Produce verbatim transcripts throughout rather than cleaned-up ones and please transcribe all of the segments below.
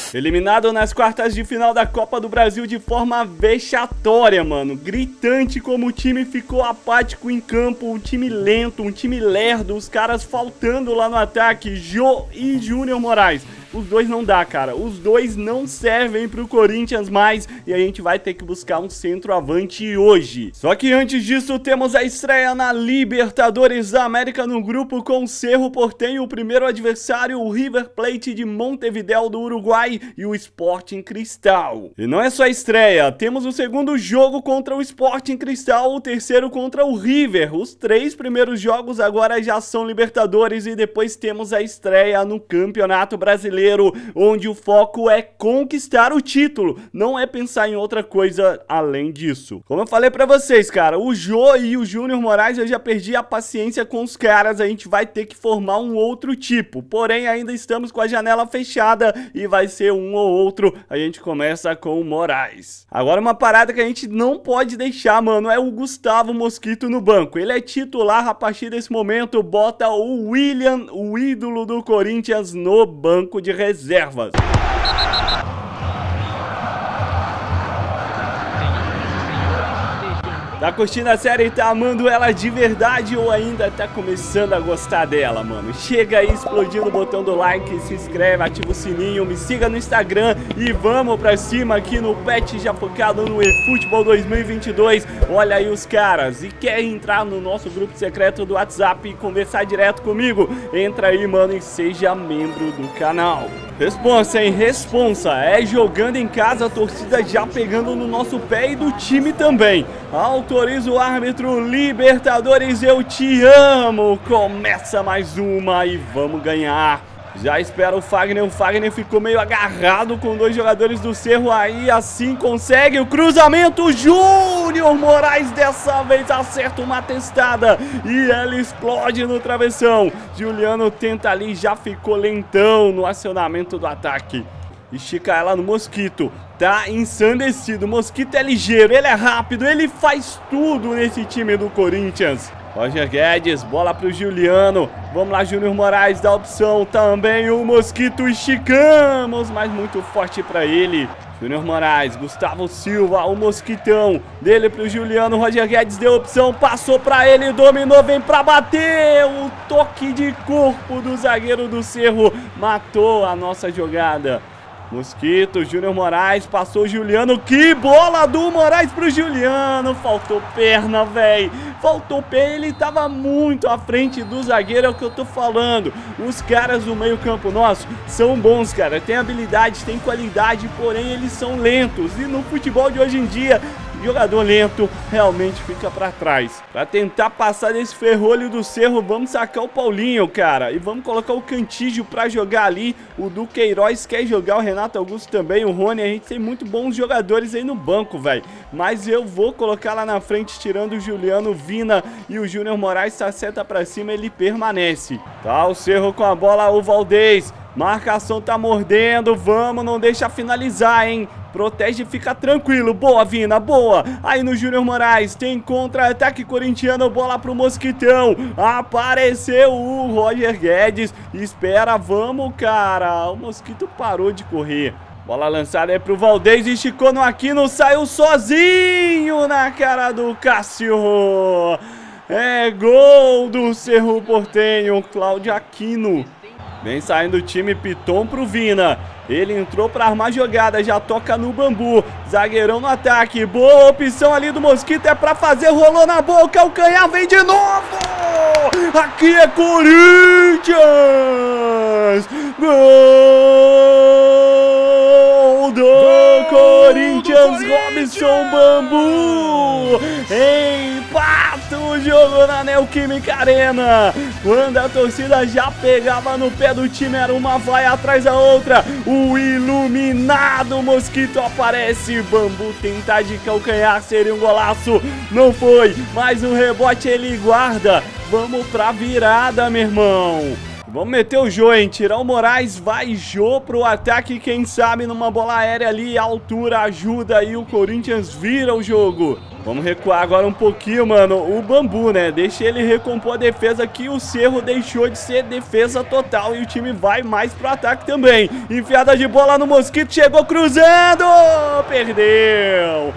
Eliminado nas quartas de final da Copa do Brasil de forma vexatória, mano. Gritante como o time ficou apático em campo, um time lento, um time lerdo, os caras faltando lá no ataque, Jô e Júnior Moraes. Os dois não dá, cara. Os dois não servem pro Corinthians mais e a gente vai ter que buscar um centroavante hoje. Só que antes disso, temos a estreia na Libertadores da América no grupo com o Cerro Porteño, o primeiro adversário, o River Plate de Montevideo do Uruguai e o Sporting Cristal. E não é só a estreia, temos o segundo jogo contra o Sporting Cristal, o terceiro contra o River. Os três primeiros jogos agora já são Libertadores e depois temos a estreia no Campeonato Brasileiro, onde o foco é conquistar o título, não é pensar em outra coisa além disso. Como eu falei pra vocês, cara, o Jô e o Júnior Moraes, eu já perdi a paciência com os caras, a gente vai ter que formar um outro tipo, porém ainda estamos com a janela fechada e vai ser um ou outro. A gente começa com o Moraes. Agora uma parada que a gente não pode deixar, mano, é o Gustavo Mosquito no banco. Ele é titular a partir desse momento, bota o William, o ídolo do Corinthians, no banco de reservas. Tá curtindo a série e tá amando ela de verdade ou ainda tá começando a gostar dela, mano? Chega aí explodindo o botão do like, se inscreve, ativa o sininho, me siga no Instagram e vamos pra cima aqui no Pet já focado no eFootball dois mil e vinte e dois. Olha aí os caras. E quer entrar no nosso grupo secreto do WhatsApp e conversar direto comigo? Entra aí, mano, e seja membro do canal. Responsa, hein? Responsa. É jogando em casa, a torcida já pegando no nosso pé e do time também. Autoriza o árbitro. Libertadores, eu te amo. Começa mais uma e vamos ganhar. Já espera o Fagner, o Fagner ficou meio agarrado com dois jogadores do Cerro aí, assim consegue o cruzamento, Júnior Moraes dessa vez acerta uma testada e ela explode no travessão. Juliano tenta ali, já ficou lentão no acionamento do ataque. Estica ela no Mosquito, tá ensandecido, o Mosquito é ligeiro, ele é rápido, ele faz tudo nesse time do Corinthians. Roger Guedes, bola pro Juliano, vamos lá Júnior Moraes, dá opção também o Mosquito, esticamos, mas muito forte pra ele. Júnior Moraes, Gustavo Silva, o Mosquitão, dele pro Juliano, Roger Guedes deu opção, passou pra ele, dominou, vem pra bater, o toque de corpo do zagueiro do Cerro, matou a nossa jogada. Mosquito, Júnior Moraes, passou o Juliano, que bola do Moraes pro Juliano, faltou perna, velho, faltou perna, ele tava muito à frente do zagueiro, é o que eu tô falando, os caras do meio campo nosso são bons, cara, tem habilidade, tem qualidade, porém eles são lentos, e no futebol de hoje em dia, jogador lento realmente fica pra trás. Pra tentar passar desse ferrolho do Cerro, vamos sacar o Paulinho, cara. E vamos colocar o Cantígio pra jogar ali. O Duqueiroz quer jogar, o Renato Augusto também, o Rony. A gente tem muito bons jogadores aí no banco, velho. Mas eu vou colocar lá na frente, tirando o Juliano, Vina e o Júnior Moraes. Se acerta pra cima, ele permanece. Tá o Cerro com a bola, o Valdez. Marcação tá mordendo, vamos, não deixa finalizar, hein? Protege e fica tranquilo, boa Vina, boa. Aí no Júnior Moraes, tem contra-ataque corintiano, bola pro Mosquitão. Apareceu o Roger Guedes, espera, vamos cara. O Mosquito parou de correr. Bola lançada aí pro Valdez, esticou no Aquino, saiu sozinho na cara do Cássio. É gol do Cerro Porteño, Cláudio Aquino. Vem saindo o time, Piton pro Vina. Ele entrou pra armar jogada, já toca no bambu. Zagueirão no ataque, boa opção ali do Mosquito, é pra fazer, rolou na boca, o canhar vem de novo! Aqui é Corinthians! Gol do Gol Corinthians, do Corinthians! Robson Bambu! Empata o jogo na Neoquímica Arena. Quando a torcida já pegava no pé do time, era uma vai atrás da outra. O iluminado Mosquito aparece. Bambu tentar de calcanhar, seria um golaço. Não foi, mas um rebote ele guarda. Vamos pra virada, meu irmão. Vamos meter o Jô, hein? Tirar o Moraes, vai Jô pro ataque. Quem sabe numa bola aérea ali, a altura ajuda aí, o Corinthians vira o jogo. Vamos recuar agora um pouquinho, mano, o Bambu, né? Deixa ele recompor a defesa aqui, o Cerro deixou de ser defesa total e o time vai mais pro ataque também. Enfiada de bola no Mosquito, chegou cruzando, perdeu.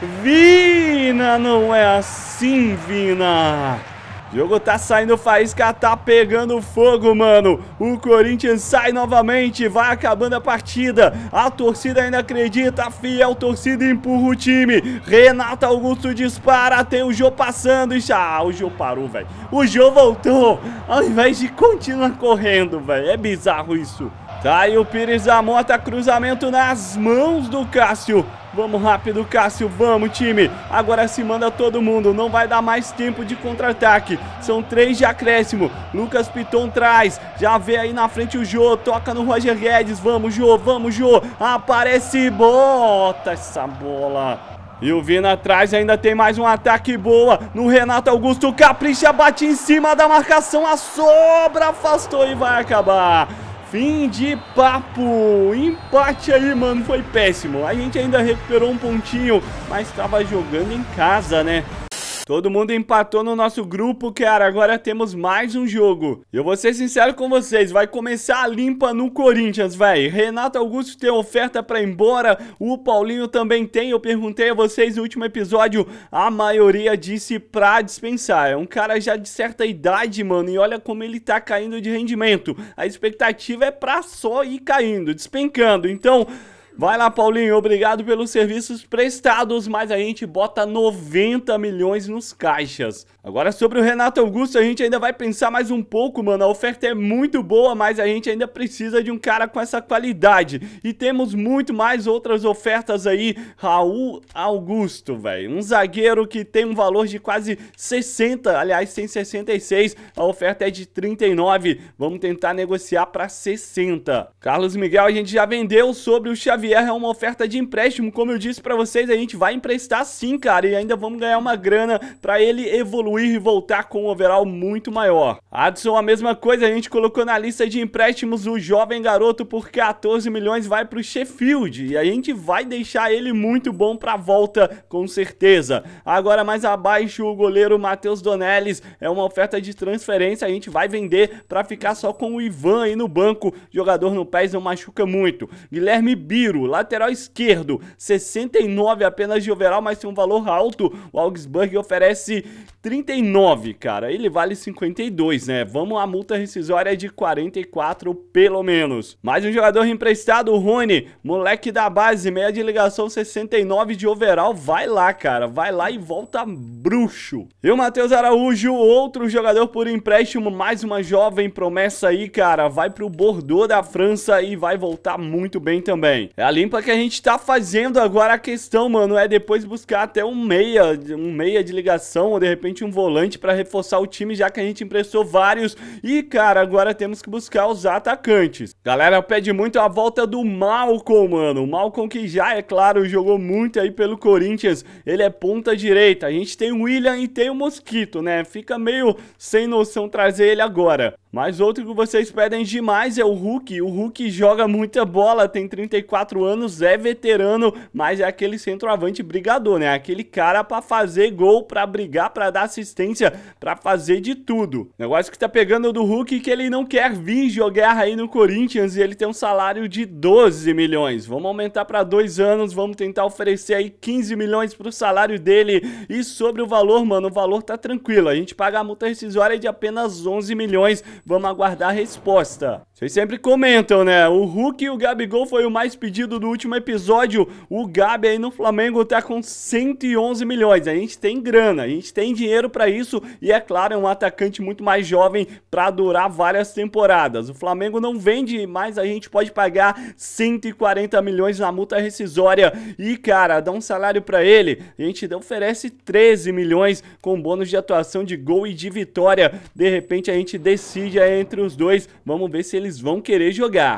Vina, não é assim, Vina. O jogo tá saindo faísca, tá pegando fogo, mano. O Corinthians sai novamente, vai acabando a partida. A torcida ainda acredita, a fiel torcida empurra o time. Renato Augusto dispara, tem o Jô passando. E já, ah, o Jô parou, velho. O Jô voltou, ao invés de continuar correndo, velho. É bizarro isso. Tá aí o Pires da Mota, cruzamento nas mãos do Cássio. Vamos rápido, Cássio, vamos, time. Agora se manda todo mundo, não vai dar mais tempo de contra-ataque. São três de acréscimo. Lucas Piton traz, já vê aí na frente o Jô, toca no Roger Guedes. Vamos, Jô, vamos, Jô. Aparece, bota essa bola. E o Vina atrás, ainda tem mais um ataque boa no Renato Augusto, capricha, bate em cima da marcação, a sobra, afastou e vai acabar. Fim de papo, empate aí, mano, foi péssimo. A gente ainda recuperou um pontinho, mas tava jogando em casa, né? Todo mundo empatou no nosso grupo, cara, agora temos mais um jogo. Eu vou ser sincero com vocês, vai começar a limpa no Corinthians, velho. Renato Augusto tem oferta pra ir embora, o Paulinho também tem. Eu perguntei a vocês no último episódio, a maioria disse pra dispensar. É um cara já de certa idade, mano, e olha como ele tá caindo de rendimento. A expectativa é pra só ir caindo, despencando, então... Vai lá, Paulinho, obrigado pelos serviços prestados, mas a gente bota noventa milhões nos caixas. Agora sobre o Renato Augusto, a gente ainda vai pensar mais um pouco, mano. A oferta é muito boa, mas a gente ainda precisa de um cara com essa qualidade. E temos muito mais outras ofertas aí. Raul Augusto, velho. Um zagueiro que tem um valor de quase sessenta, aliás, tem sessenta e seis. A oferta é de trinta e nove. Vamos tentar negociar para sessenta. Carlos Miguel a gente já vendeu. Sobre o Xavier, é uma oferta de empréstimo, como eu disse pra vocês, a gente vai emprestar sim, cara, e ainda vamos ganhar uma grana pra ele evoluir e voltar com um overall muito maior. Adson, a mesma coisa, a gente colocou na lista de empréstimos o jovem garoto por quatorze milhões, vai pro Sheffield, e a gente vai deixar ele muito bom pra volta, com certeza. Agora mais abaixo, o goleiro Matheus Donelles, é uma oferta de transferência, a gente vai vender pra ficar só com o Ivan aí no banco, jogador no pés não machuca muito. Guilherme Biro, lateral esquerdo, sessenta e nove apenas de overall, mas tem um valor alto. O Augsburg oferece trinta e nove, cara. Ele vale cinquenta e dois, né? Vamos, a multa rescisória de quarenta e quatro, pelo menos. Mais um jogador emprestado, o Rony, moleque da base, meia de ligação, sessenta e nove de overall. Vai lá, cara. Vai lá e volta bruxo. E o Matheus Araújo, outro jogador por empréstimo, mais uma jovem promessa aí, cara. Vai pro Bordeaux da França e vai voltar muito bem também. É a limpa que a gente tá fazendo agora. A questão, mano, é depois buscar até um meia, um meia de ligação ou de repente um volante pra reforçar o time, já que a gente emprestou vários. E, cara, agora temos que buscar os atacantes. Galera pede muito a volta do Malcom, mano. O Malcom que já, é claro, jogou muito aí pelo Corinthians. Ele é ponta direita. A gente tem o William e tem o Mosquito, né? Fica meio sem noção trazer ele agora. Mas outro que vocês pedem demais é o Hulk. O Hulk joga muita bola, tem trinta e quatro anos, é veterano, mas é aquele centroavante brigador, né? Aquele cara pra fazer gol, pra brigar, pra dar assistência, pra fazer de tudo. Negócio que tá pegando do Hulk que ele não quer vir jogar aí no Corinthians e ele tem um salário de doze milhões. Vamos aumentar pra dois anos, vamos tentar oferecer aí quinze milhões pro salário dele. E sobre o valor, mano, o valor tá tranquilo. A gente paga a multa rescisória de apenas onze milhões. Vamos aguardar a resposta. Vocês sempre comentam, né? O Hulk e o Gabigol foi o mais pedido do último episódio. O Gabi aí no Flamengo tá com cento e onze milhões. A gente tem grana, a gente tem dinheiro pra isso. E é claro, é um atacante muito mais jovem pra durar várias temporadas. O Flamengo não vende, mas a gente pode pagar cento e quarenta milhões na multa rescisória. E, cara, dá um salário pra ele. A gente oferece treze milhões com bônus de atuação, de gol e de vitória. De repente a gente decide entre os dois. Vamos ver se eles vão querer jogar.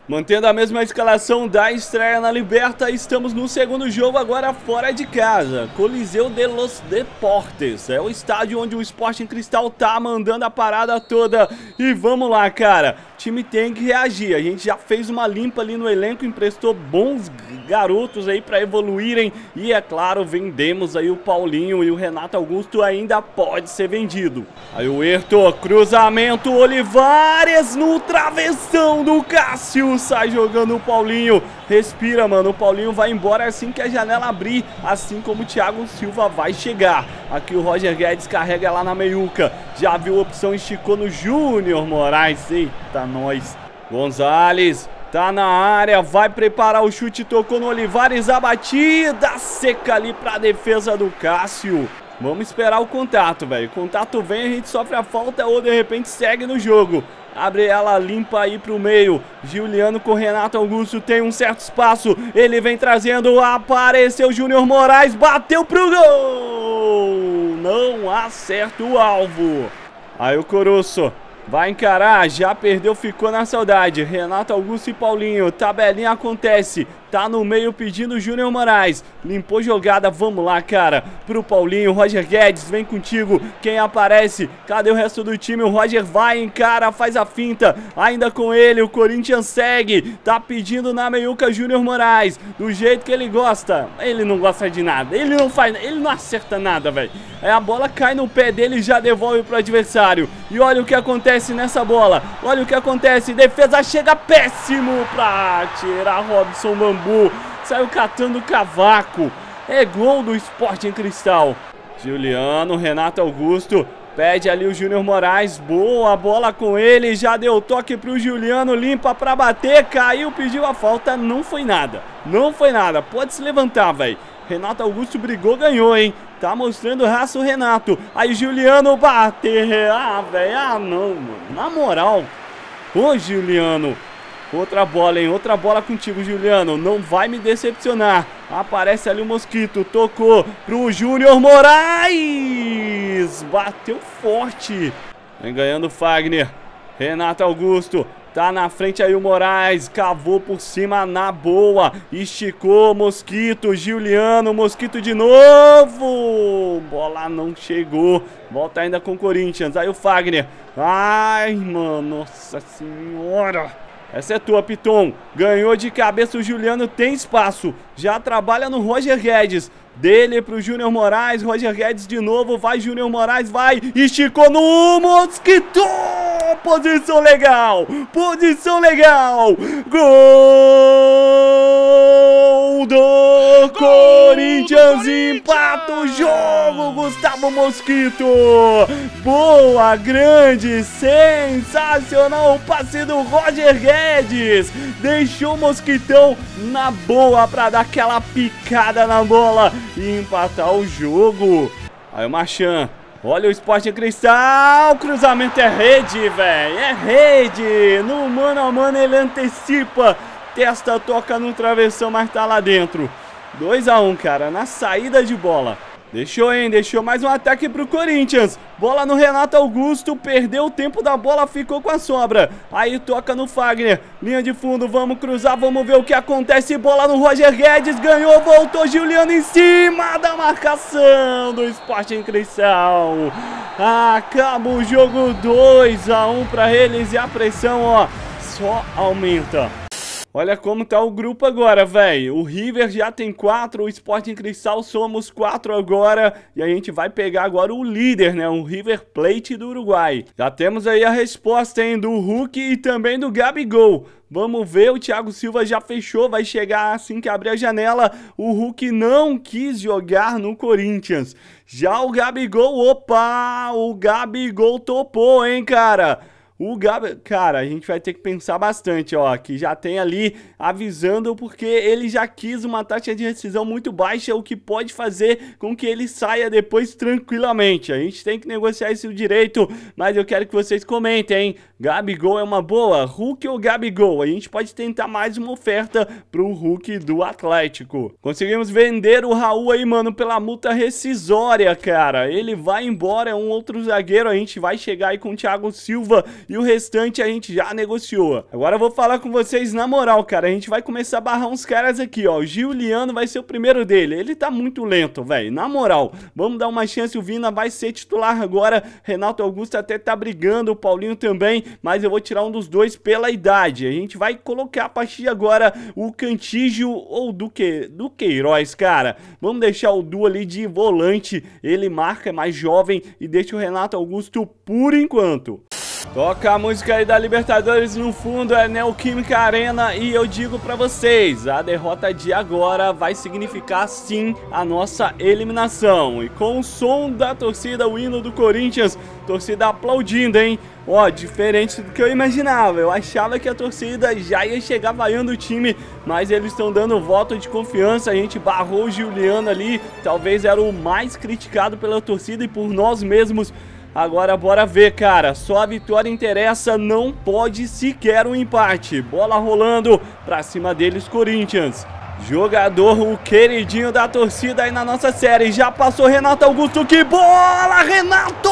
Mantendo a mesma escalação da estreia na Liberta, estamos no segundo jogo agora fora de casa. Coliseu de los Deportes. É o estádio onde o Sporting Cristal tá mandando a parada toda. E vamos lá, cara. O time tem que reagir. A gente já fez uma limpa ali no elenco, emprestou bons garotos aí pra evoluírem. E, é claro, vendemos aí o Paulinho e o Renato Augusto ainda pode ser vendido. Aí o Herto, cruzamento, Olivares no travessão do Cássio. Sai jogando o Paulinho. Respira, mano. O Paulinho vai embora assim que a janela abrir. Assim como o Thiago Silva vai chegar. Aqui o Roger Guedes carrega lá na meiuca. Já viu a opção, esticou no Júnior Moraes. Eita, nós. Gonzalez tá na área. Vai preparar o chute. Tocou no Olivares. A batida seca ali pra defesa do Cássio. Vamos esperar o contato, velho. Contato vem, a gente sofre a falta ou de repente segue no jogo. Abre ela, limpa aí pro meio. Giuliano com Renato Augusto, tem um certo espaço. Ele vem trazendo, apareceu Júnior Moraes, bateu pro gol. Não acerta o alvo. Aí o Coroço vai encarar, já perdeu, ficou na saudade. Renato Augusto e Paulinho, tabelinha acontece. Tá no meio pedindo o Júnior Moraes. Limpou jogada, vamos lá, cara. Pro Paulinho, Roger Guedes, vem contigo. Quem aparece? Cadê o resto do time? O Roger vai, encara, faz a finta. Ainda com ele, o Corinthians segue. Tá pedindo na meiuca Júnior Moraes. Do jeito que ele gosta. Ele não gosta de nada. Ele não faz, ele não acerta nada, velho. Aí a bola cai no pé dele e já devolve pro adversário. E olha o que acontece nessa bola. Olha o que acontece. Defesa chega péssimo pra tirar Robson Bambu. Saiu catando o cavaco. É gol do Sporting Cristal. Giuliano, Renato Augusto. Pede ali o Júnior Moraes. Boa bola com ele. Já deu toque pro Giuliano. Limpa pra bater. Caiu, pediu a falta. Não foi nada. Não foi nada. Pode se levantar, velho. Renato Augusto brigou, ganhou, hein? Tá mostrando raça o Renato. Aí Giuliano bater. Ah, velho. Ah, não, mano. Na moral. Ô, Giuliano. Outra bola, hein? Outra bola contigo, Giuliano. Não vai me decepcionar. Aparece ali o Mosquito. Tocou pro Júnior Moraes. Bateu forte. Vem ganhando o Fagner. Renato Augusto. Tá na frente aí o Moraes. Cavou por cima na boa. Esticou, Mosquito. Giuliano, Mosquito de novo. Bola não chegou. Volta ainda com o Corinthians. Aí o Fagner. Ai, mano. Nossa senhora. Essa é tua, Piton. Ganhou de cabeça o Giuliano, tem espaço. Já trabalha no Roger Guedes. Dele pro Júnior Moraes. Roger Guedes de novo. Vai, Júnior Moraes, vai. Esticou no Mosquito. Posição legal. Posição legal. Gol do Corinthians. Empata o jogo, Gustavo Mosquito. Boa, grande, sensacional o passe do Roger Guedes. Deixou o Mosquitão na boa pra dar aquela picada na bola e empatar o jogo. Aí o Marchand. Olha o Sporting Cristal. Cruzamento é rede, velho. É rede. No mano a mano ele antecipa. Testa, toca no travessão, mas tá lá dentro. dois a um, cara, na saída de bola. Deixou, hein? Deixou mais um ataque pro Corinthians. Bola no Renato Augusto. Perdeu o tempo da bola, ficou com a sobra. Aí toca no Fagner. Linha de fundo, vamos cruzar, vamos ver o que acontece. Bola no Roger Guedes. Ganhou, voltou Giuliano em cima da marcação do Sporting Cristal. Acaba o jogo dois a um pra eles e a pressão, ó, só aumenta. Olha como tá o grupo agora, velho. O River já tem quatro, o Sporting Cristal somos quatro agora. E a gente vai pegar agora o líder, né? O River Plate do Uruguai. Já temos aí a resposta, hein? Do Hulk e também do Gabigol. Vamos ver, o Thiago Silva já fechou, vai chegar assim que abrir a janela. O Hulk não quis jogar no Corinthians. Já o Gabigol, opa, o Gabigol topou, hein, cara? O Gabi... Cara, a gente vai ter que pensar bastante, ó, que já tem ali avisando, porque ele já quis uma taxa de rescisão muito baixa, o que pode fazer com que ele saia depois tranquilamente. A gente tem que negociar isso direito, mas eu quero que vocês comentem, hein? Gabigol é uma boa? Hulk ou Gabigol? A gente pode tentar mais uma oferta pro Hulk do Atlético. Conseguimos vender o Raul aí, mano, pela multa rescisória, cara. Ele vai embora, é um outro zagueiro, a gente vai chegar aí com o Thiago Silva e o restante a gente já negociou. Agora eu vou falar com vocês na moral, cara. A gente vai começar a barrar uns caras aqui, ó. O Giuliano vai ser o primeiro dele. Ele tá muito lento, velho. Na moral, vamos dar uma chance. O Vina vai ser titular agora. Renato Augusto até tá brigando, o Paulinho também, mas eu vou tirar um dos dois pela idade. A gente vai colocar a partir de agora o Cantígio ou do que? Do Queiroz, cara. Vamos deixar o Du ali de volante. Ele marca, é mais jovem e deixa o Renato Augusto por enquanto. Toca a música aí da Libertadores no fundo, é Neoquímica Arena, e eu digo pra vocês, a derrota de agora vai significar sim a nossa eliminação. E com o som da torcida, o hino do Corinthians, torcida aplaudindo, hein? Ó, diferente do que eu imaginava, eu achava que a torcida já ia chegar vaiando o time, mas eles estão dando voto de confiança. A gente barrou o Giuliano ali, talvez era o mais criticado pela torcida e por nós mesmos. Agora bora ver, cara, só a vitória interessa, não pode sequer um empate. Bola rolando pra cima deles, Corinthians. Jogador, o queridinho da torcida aí na nossa série. Já passou Renato Augusto, que bola, Renato!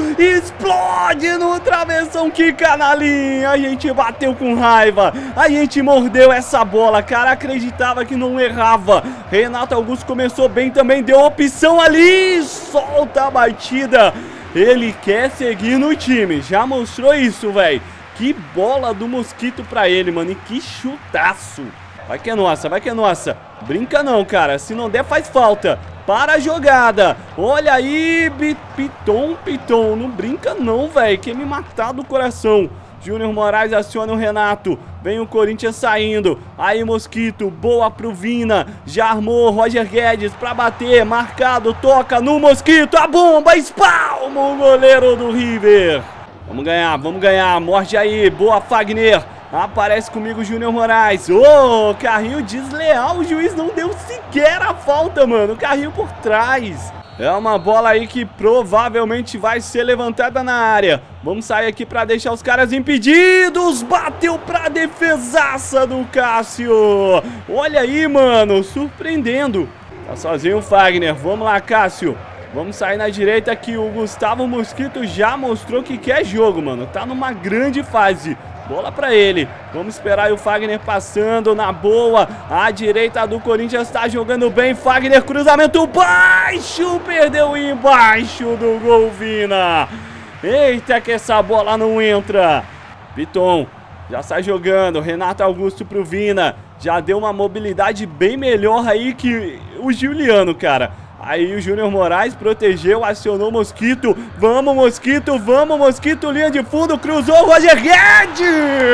Explode no travessão, que canalinha. A gente bateu com raiva, a gente mordeu essa bola, cara, acreditava que não errava. Renato Augusto começou bem também, deu opção ali, solta a batida. Ele quer seguir no time, já mostrou isso, velho. Que bola do Mosquito pra ele, mano, e que chutaço. Vai que é nossa, vai que é nossa. Brinca não, cara, se não der faz falta. Para a jogada, olha aí, Piton, Piton, não brinca não, velho, quer me matar do coração. Júnior Moraes aciona o Renato. Vem o Corinthians saindo. Aí Mosquito, boa pro Vina. Já armou Roger Guedes pra bater. Marcado, toca no Mosquito. A bomba, espalma o goleiro do River. Vamos ganhar, vamos ganhar. Morde aí, boa Fagner. Aparece comigo o Júnior Moraes. Ô, oh, carrinho desleal. O juiz não deu sequer a falta, mano. Carrinho por trás. É uma bola aí que provavelmente vai ser levantada na área. Vamos sair aqui pra deixar os caras impedidos. Bateu pra defesaça do Cássio. Olha aí, mano, surpreendendo. Tá sozinho o Fagner. Vamos lá, Cássio. Vamos sair na direita que o Gustavo Mosquito já mostrou que quer jogo, mano. Tá numa grande fase. Bola pra ele, vamos esperar aí o Fagner passando na boa. A direita do Corinthians tá jogando bem. Fagner, cruzamento baixo, perdeu embaixo do gol, Vina. Eita, que essa bola não entra. Piton já sai jogando, Renato Augusto pro Vina. Já deu uma mobilidade bem melhor aí que o Giuliano, cara. Aí o Júnior Moraes protegeu, acionou o Mosquito. Vamos, Mosquito, vamos, Mosquito. Linha de fundo, cruzou, Roger Guedes.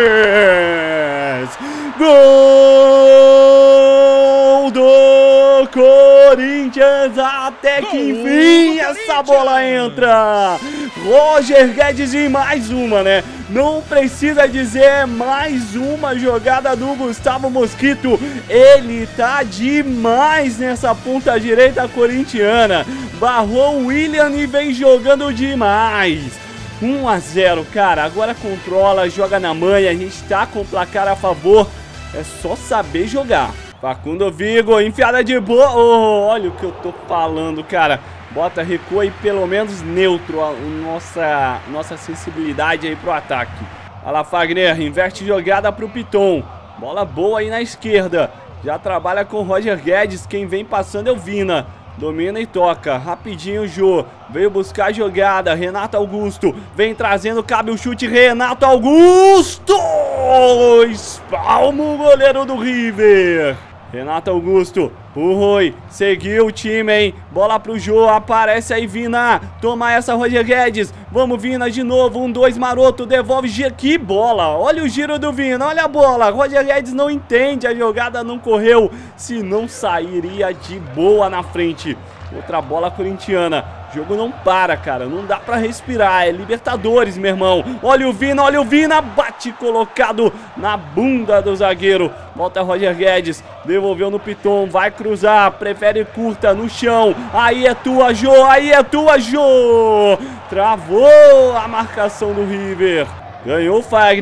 Gol do Corinthians. Até que enfim essa bola entra. Roger Guedes em mais uma, né? Não precisa dizer, mais uma jogada do Gustavo Mosquito. Ele tá demais nessa ponta direita corintiana. Barrou o William e vem jogando demais. um a zero, cara. Agora controla, joga na manha. A gente tá com o placar a favor. É só saber jogar. Facundo Vigo, enfiada de boa. Oh, olha o que eu tô falando, cara. Bota, recua e pelo menos neutro a nossa, nossa sensibilidade aí pro ataque. Olha lá, Fagner, inverte jogada pro Piton. Bola boa aí na esquerda. Já trabalha com o Roger Guedes. Quem vem passando é o Vina. Domina e toca. Rapidinho o Jô. Veio buscar a jogada. Renato Augusto. Vem trazendo, cabe o chute. Renato Augusto! Espalma o goleiro do River. Renato Augusto, o Rui, seguiu o time, hein? Bola pro Jô, aparece aí Vina. Toma essa, Roger Guedes. Vamos, Vina, de novo, um, dois, maroto, devolve, que bola. Olha o giro do Vina, olha a bola. Roger Guedes não entende, a jogada não correu. Se não sairia de boa na frente. Outra bola corintiana. O jogo não para, cara, não dá pra respirar. É Libertadores, meu irmão. Olha o Vina, olha o Vina. Bate colocado na bunda do zagueiro. Volta Roger Guedes. Devolveu no Piton, vai cruzar. Prefere curta no chão. Aí é tua, Jô, aí é tua, Jô. Travou a marcação do River. Ganhou o Fagner.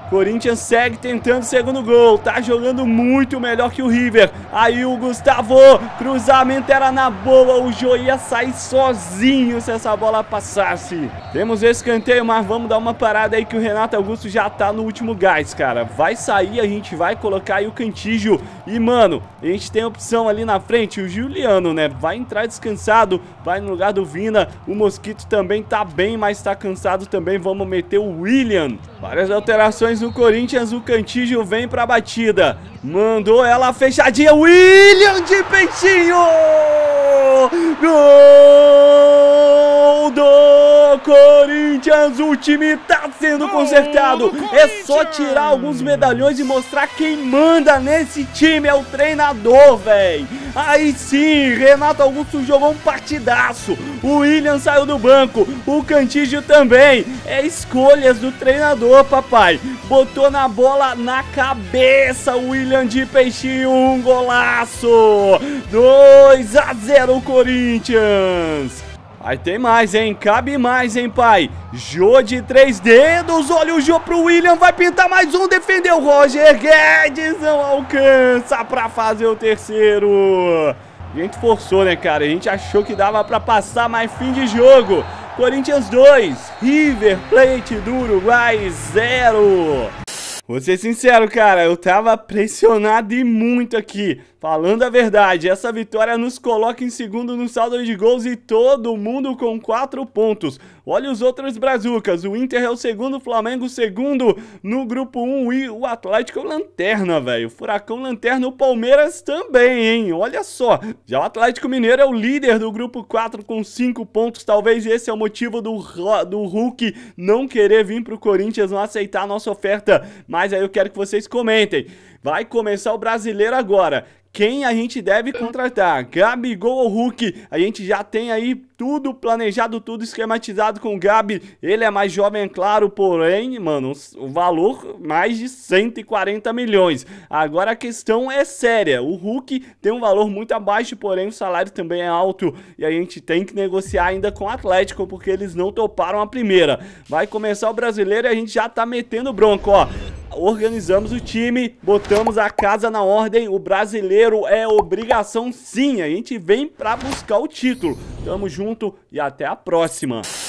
Corinthians segue tentando o segundo gol. Tá jogando muito melhor que o River. Aí o Gustavo, cruzamento era na boa. O Jô ia sair sozinho se essa bola passasse. Temos escanteio, mas vamos dar uma parada aí que o Renato Augusto já tá no último gás, cara. Vai sair, a gente vai colocar aí o Cantígio. E, mano, a gente tem a opção ali na frente, o Juliano, né? Vai entrar descansado, vai no lugar do Vina. O Mosquito também tá bem, mas tá cansado também. Vamos meter o William. Várias alterações no Corinthians, o Cantígio vem pra batida. Mandou ela fechadinha, William de peitinho! Gol do Corinthians, o time tá sendo consertado. É só tirar alguns medalhões e mostrar quem manda nesse time, é o treinador, velho. Aí sim, Renato Augusto jogou um partidaço. O William saiu do banco, o Cantígio também. É escolhas do treinador, papai. Botou na bola na cabeça, o William de peixinho, um golaço. dois a zero Corinthians. Aí tem mais, hein? Cabe mais, hein, pai? Jô de três dedos. Olha o Jô pro William. Vai pintar mais um. Defendeu. Roger Guedes não alcança pra fazer o terceiro. A gente forçou, né, cara? A gente achou que dava pra passar, mas fim de jogo. Corinthians dois, River Plate do Uruguai zero. Vou ser sincero, cara, eu tava pressionado e muito aqui. Falando a verdade, essa vitória nos coloca em segundo no saldo de gols e todo mundo com quatro pontos. Olha os outros brazucas, o Inter é o segundo, o Flamengo o segundo no grupo um e o Atlético é o lanterna, velho. O Furacão lanterna, o Palmeiras também, hein? Olha só, já o Atlético Mineiro é o líder do grupo quatro com cinco pontos. Talvez esse é o motivo do, do Hulk não querer vir pro Corinthians, não aceitar a nossa oferta. Mas aí eu quero que vocês comentem. Vai começar o Brasileiro agora. Quem a gente deve contratar? Gabigol ou Hulk? A gente já tem aí tudo planejado, tudo esquematizado com o Gabi. Ele é mais jovem, é claro, porém, mano, o valor mais de cento e quarenta milhões. Agora a questão é séria. O Hulk tem um valor muito abaixo, porém o salário também é alto. E a gente tem que negociar ainda com o Atlético, porque eles não toparam a primeira. Vai começar o Brasileiro e a gente já tá metendo bronco, ó. Organizamos o time, botamos a casa na ordem. O Brasileiro é obrigação sim, a gente vem pra buscar o título. Tamo junto e até a próxima.